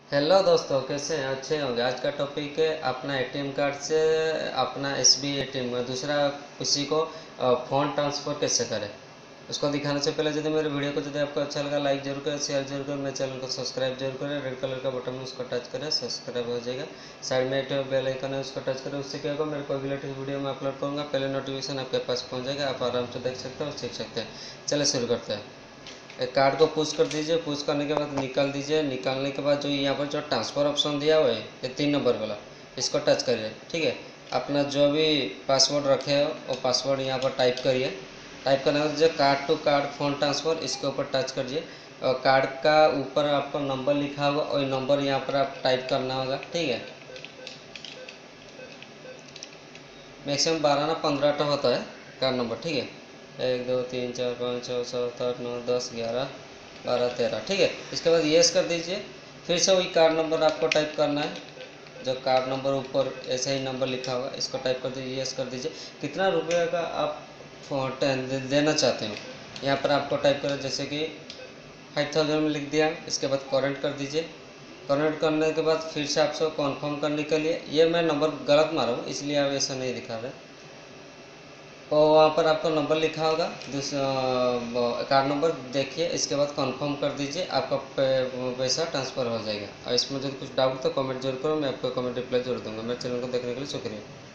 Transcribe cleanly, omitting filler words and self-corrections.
Hello दोस्तों, कैसे हैं? अच्छे होंगे। आज का टॉपिक है अपना एटीएम कार्ड से अपना एसबीआई एटीएम में दूसरा किसी को फ़ंड ट्रांसफ़र कैसे करें, उसको दिखाने से पहले यदि मेरे वीडियो को यदि आपको अच्छा लगा लाइक जरूर करें, शेयर जरूर करें, मेरे चैनल को सब्सक्राइब जरूर करें। रेड कलर का बटन है उसको टच करें, सब्सक्राइब हो जाएगा। साइड में एक बेल आइकन है उसको टच करें। उससे क्या होगा, मेरे कोई भी लेटेस्ट वीडियो में अपलोड करूँगा पहले नोटिफिकेशन आपके पास पहुँच जाएगा। आप आराम से देख सकते हैं और सीख सकते हैं। चलिए शुरू करते हैं। एक कार्ड को पुश कर दीजिए। पुश करने के बाद निकाल दीजिए। निकालने के बाद जो यहाँ पर जो ट्रांसफ़र ऑप्शन दिया हुआ है ये 3 नंबर वाला, इसको टच करिए। ठीक है, अपना जो भी पासवर्ड रखे हो वो पासवर्ड यहाँ पर टाइप करिए। टाइप करने के बाद जो card to card fund transfer इसके ऊपर टच करिए। और कार्ड का ऊपर आपका नंबर लिखा होगा और नंबर यहाँ पर आप टाइप करना होगा। ठीक है, मैक्सिमम 12 ना 15 तो होता है कार्ड नंबर। ठीक है, 1 2 3 4 5 6 7 8 9 10 11 12 13। ठीक है, इसके बाद येस कर दीजिए। फिर से वही कार्ड नंबर आपको टाइप करना है। जो कार्ड नंबर ऊपर ऐसे ही नंबर लिखा होगा इसको टाइप कर दीजिए, येस कर दीजिए। कितना रुपये का आप देना चाहते हो यहाँ पर आपको टाइप करें, जैसे कि 5000 में लिख दिया। इसके बाद करेंट कर दीजिए। करेंट करने के बाद फिर से आपसे कन्फर्म करने के लिए, ये मैं नंबर गलत मारा हूँ इसलिए आप ऐसा नहीं दिखा रहे। और वहाँ पर आपका नंबर लिखा होगा, कार्ड नंबर देखिए। इसके बाद कंफर्म कर दीजिए, आपका पैसा ट्रांसफ़र हो जाएगा। और इसमें यदि कुछ डाउट तो कमेंट जरूर करो, मैं आपको कमेंट रिप्लाई जरूर दूंगा। मेरे चैनल को देखने के लिए शुक्रिया।